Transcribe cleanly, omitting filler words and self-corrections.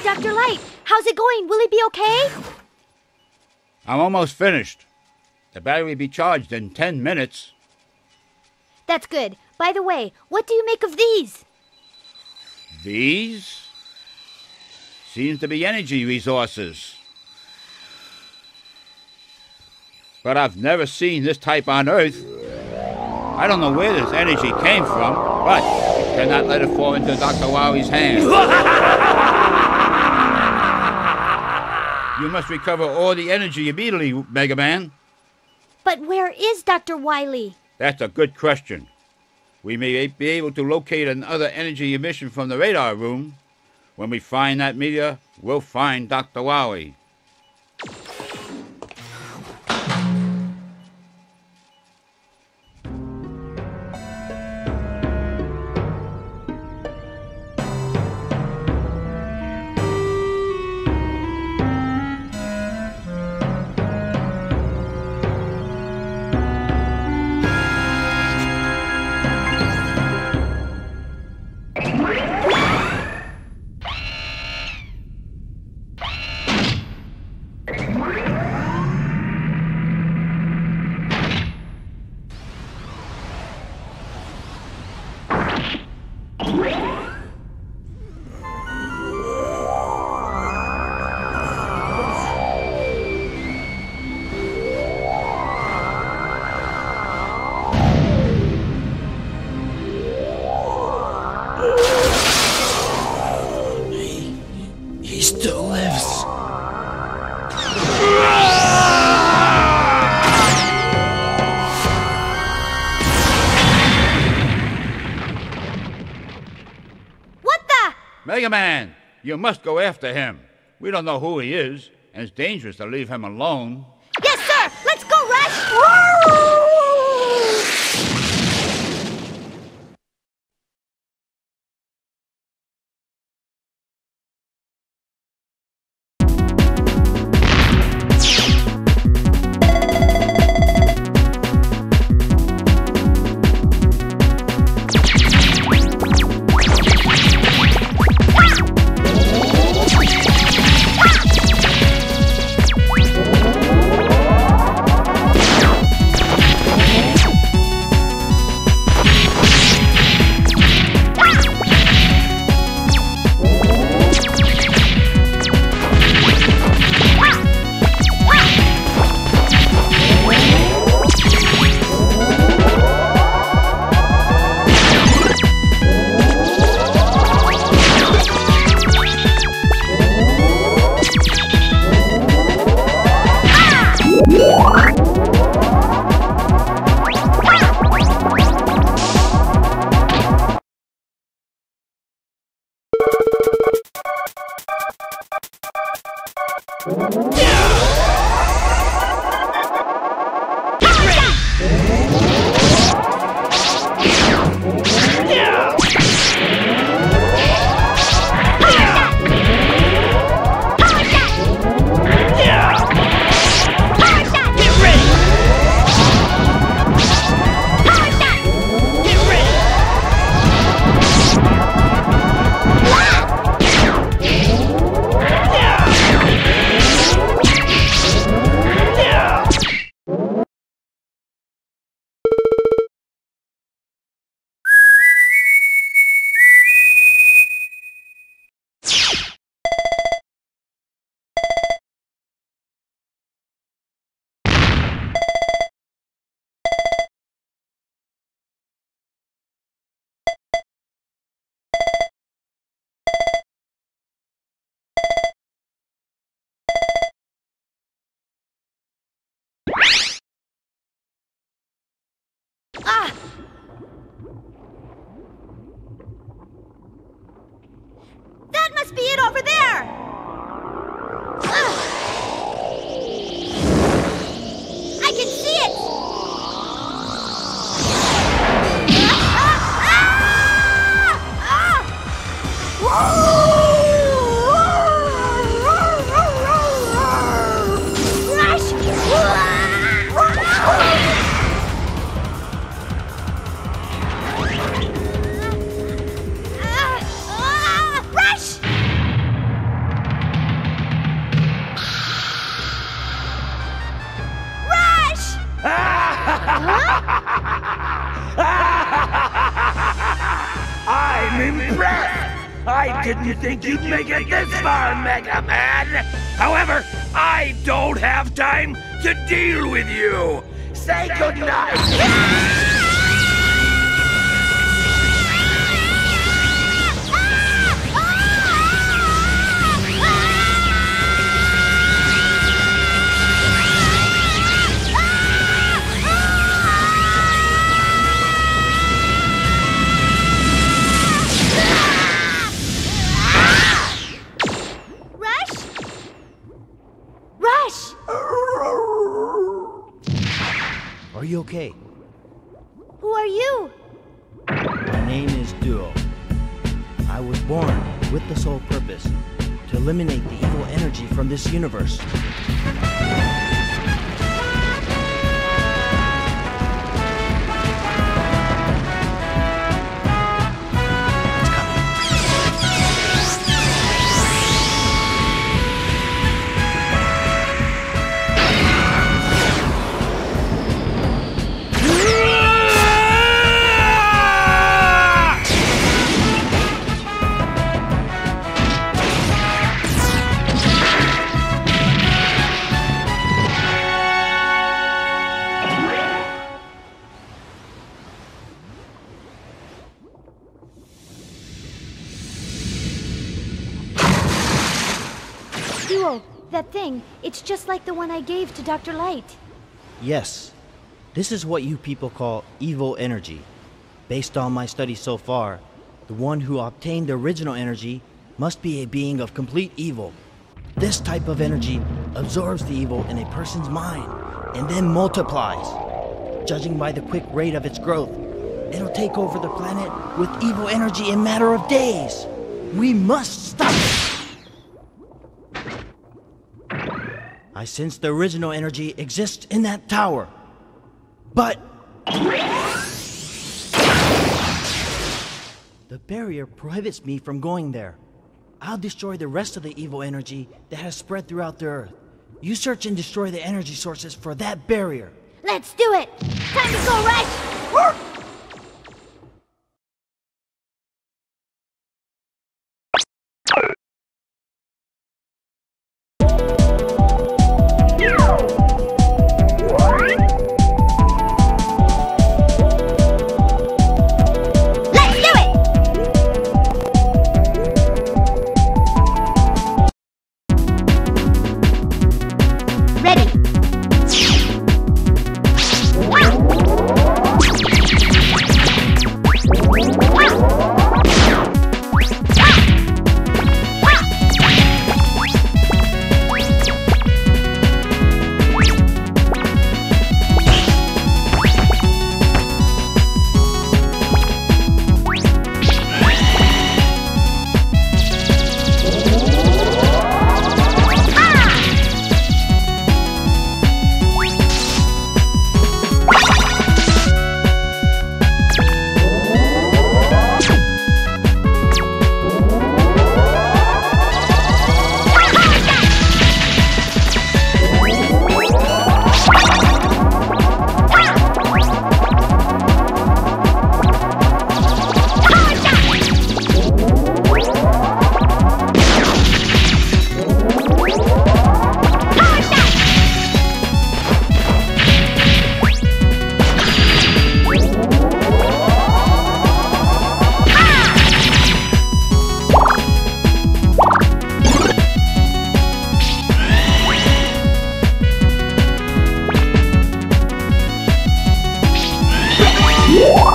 Dr. Light, how's it going? Will he be okay? I'm almost finished. The battery will be charged in 10 minutes. That's good. By the way, what do you make of these? These? Seems to be energy resources. But I've never seen this type on Earth. I don't know where this energy came from, but you cannot let it fall into Dr. Wowie's hands. You must recover all the energy immediately, Mega Man. But where is Dr. Wily? That's a good question. We may be able to locate another energy emission from the radar room. When we find that meteor, we'll find Dr. Wowie. He still lives. What the? Mega Man, you must go after him. We don't know who he is, and it's dangerous to leave him alone. Yes, sir! Let's go, Rush! Ah! That must be it over there! I can see it! impressed! I didn't think you'd make it this far, Mega Man! However, I don't have time to deal with you! Say goodnight! Are you okay? Who are you? My name is Duo. I was born with the sole purpose to eliminate the evil energy from this universe. Duo, that thing, it's just like the one I gave to Dr. Light. Yes, this is what you people call evil energy. Based on my studies so far, the one who obtained the original energy must be a being of complete evil. This type of energy absorbs the evil in a person's mind and then multiplies. Judging by the quick rate of its growth, it'll take over the planet with evil energy in a matter of days. We must stop it! I sense the original energy exists in that tower. But the barrier prohibits me from going there. I'll destroy the rest of the evil energy that has spread throughout the Earth. You search and destroy the energy sources for that barrier. Let's do it! Time to go, Rush! Yeah.